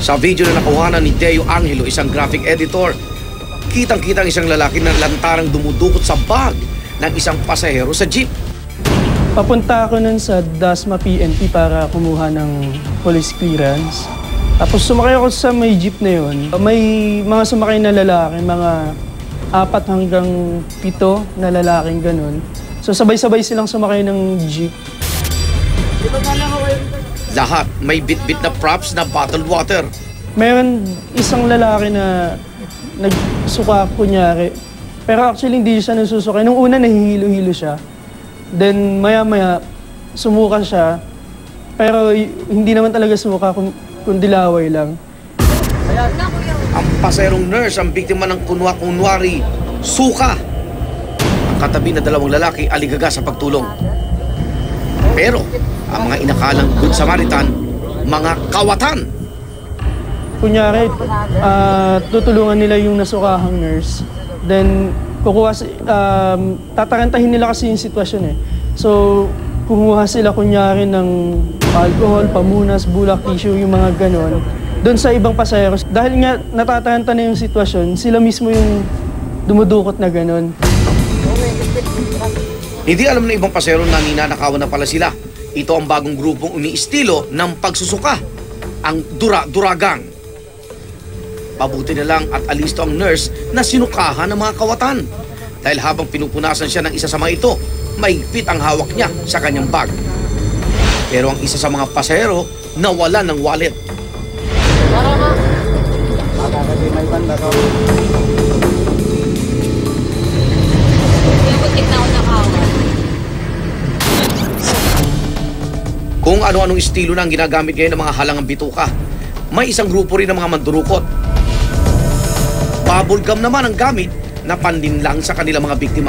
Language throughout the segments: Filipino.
Sa video na nakuhanan ni Deo Angelo, isang graphic editor, kitang-kita ang isang lalaki na lantarang dumudukot sa bag ng isang pasahero sa jeep. Papunta ako nun sa Dasma PNP para kumuha ng police clearance. Tapos sumakay ako sa may jeep na yun. May mga sumakay na lalaki, mga 4 hanggang 7 na lalaking ganun. So sabay-sabay silang sumakay ng jeep. Lahat may bit-bit na props na bottled water. Meron isang lalaki na nagsuka kunyari. Pero actually hindi siya nagsusukay. Nung una nahihilo-hilo siya. Then maya-maya sumuka siya. Pero hindi naman talaga sumuka kundi laway lang. Ang paserong nurse ang biktima ng kunwari suka. Ang katabi na 2 lalaki aligaga sa pagtulong. Pero ang mga inakalang Good Samaritan, mga kawatan. Kunyari, tutulungan nila yung nasukahang nurse. Then, tatarantahin nila kasi yung sitwasyon eh. So, kumuha sila kunyari ng alcohol, pamunas, bulak, tissue, yung mga ganon. Doon sa ibang pasayeros, dahil nga natataranta na yung sitwasyon, sila mismo yung dumudukot na ganon. Hindi alam ng ibang pasahero na ninanakawan na pala sila. Ito ang bagong grupong umiistilo ng pagsusuka, ang Dura-Duragang. Pabuti na lang at alisto ang nurse na sinukahan ng mga kawatan. Dahil habang pinupunasan siya ng isa sa mga ito, mahigpit ang hawak niya sa kanyang bag. Pero ang isa sa mga pasahero nawala ng wallet. Kung ano-anong estilo na ang ginagamit ngayon ng mga halangang bituka, may isang grupo rin ng mga mandurukot. Bubble gum naman ang gamit na pandinlang sa kanilang mga biktima.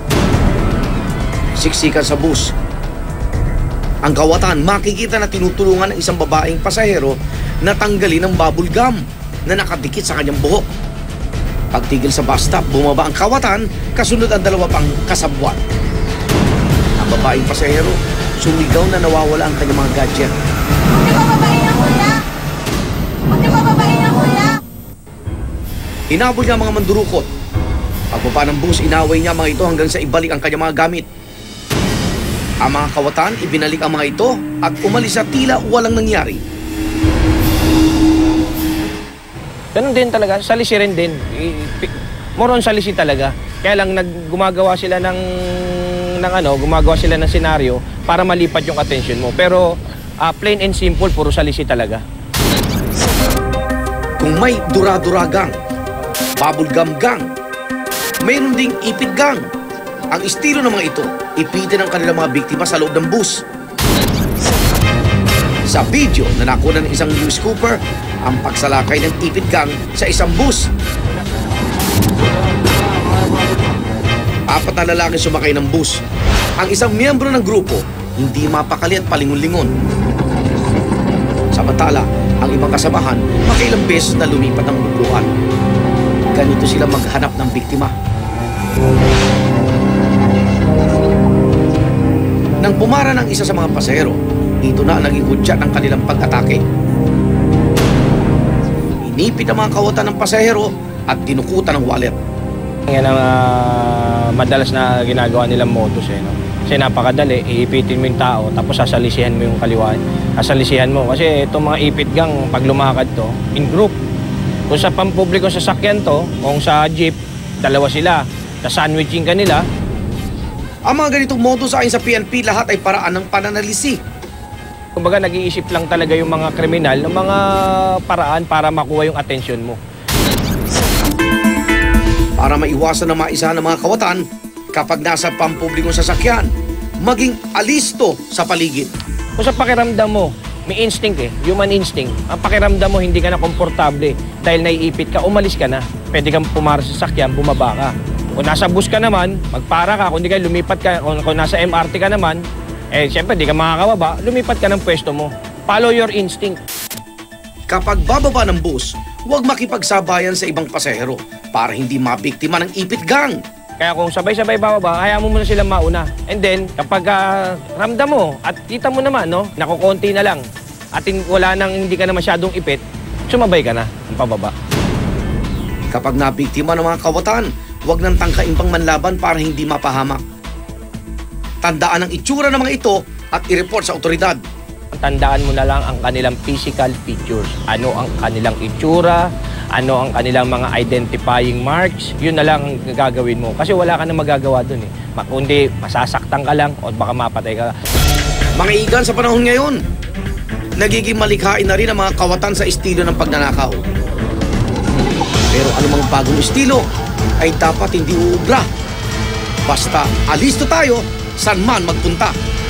Siksikan sa bus. Ang kawatan, makikita na tinutulungan ng isang babaeng pasahero na tanggalin ang bubble gum na nakadikit sa kanyang buhok. Pagtigil sa bus stop, bumaba ang kawatan, kasunod ang 2 pang kasabwat. Ang babaeng pasahero, sumigaw na nawawala ang kanyang mga gadget. Huwag niyo bababain ang hula! Huwag niyo bababain ang hula! Hinabol niya ang mga mandurukot. Pagbaba ng bus, inaway niya mga ito hanggang sa ibalik ang kanyang mga gamit. Ang mga kawatan, ibinalik ang mga ito at umalis sa tila walang nangyari. Ganun din talaga, salisi rin din. Moron salisi talaga. Kaya lang gumagawa sila ng senaryo para malipad yung attention mo. Pero plain and simple, puro salisi talaga. Kung may Dura-Duragang, bubble gum gang, mayroon ding ipit gang. Ang estilo ng mga ito, ipitin ang kanilang mga biktima sa loob ng bus. Sa video na nakuha ng isang news scooper, ang pagsalakay ng ipit gang sa isang bus. 4 na lalaki sumakay ng bus. Ang isang miyembro ng grupo, hindi mapakali at palingon-lingon. Samantala, ang ibang kasamahan, makailang beses na lumipat ang bubluan. Ganito sila maghanap ng biktima. Nang pumara ng isa sa mga pasahero, ito na ang naging hudya ng kanilang pag-atake. Inipit ang mga kawatan ng pasahero at dinukutan ng wallet. Yan ang madalas na ginagawa nilang modus eh, no? Kasi napakadali, iipitin mo yung tao, tapos sasalisihan mo yung kaliwaan. Sasalisihan mo, kasi itong mga ipit gang, pag lumakad to, in group. Kung sa pampublikong sasakyan to, kung sa jeep, 2 sila, sandwiching ka nila. Ang mga ganitong modus ayon sa PNP, lahat ay paraan ng pananalisi. Kumbaga, nag-iisip lang talaga yung mga kriminal ng mga paraan para makuha yung atensyon mo. Para maiwasan na maisahan ng mga kawatan, kapag nasa pampublikong sasakyan, maging alisto sa paligid. Kung sa pakiramdam mo, may instinct human instinct. Ang pakiramdam mo, hindi ka na komportable dahil naiipit ka, umalis ka na. Pwede kang pumara sa sasakyan, bumaba ka. Kung nasa bus ka naman, magpara ka. Kung hindi ka lumipat ka, kung nasa MRT ka naman, siyempre, di ka makakababa, lumipat ka ng pwesto mo. Follow your instinct. Kapag bababa ng bus, huwag makipagsabayan sa ibang pasahero para hindi mabiktima ng ipit gang. Kaya kung sabay-sabay bababa, hayaan mo muna silang mauna. And then, kapag ramdam mo at kita mo naman, no, nakukonti na lang, at wala nang hindi ka na masyadong ipit, sumabay ka na ang pababa. Kapag nabiktima ng mga kawatan, huwag nang tangkain pang manlaban para hindi mapahamak. Tandaan ang itsura ng mga ito at i-report sa otoridad. Tandaan mo na lang ang kanilang physical features. Ano ang kanilang itsura, ano ang kanilang mga identifying marks, yun na lang ang gagawin mo. Kasi wala ka na magagawa dun eh. Kundi masasaktan ka lang o baka mapatay ka. Mga igan sa panahon ngayon, nagiging malikhain na rin ang mga kawatan sa estilo ng pagnanakaw. Pero anumang bagong estilo ay dapat hindi uubra. Basta alisto tayo saan man magpunta.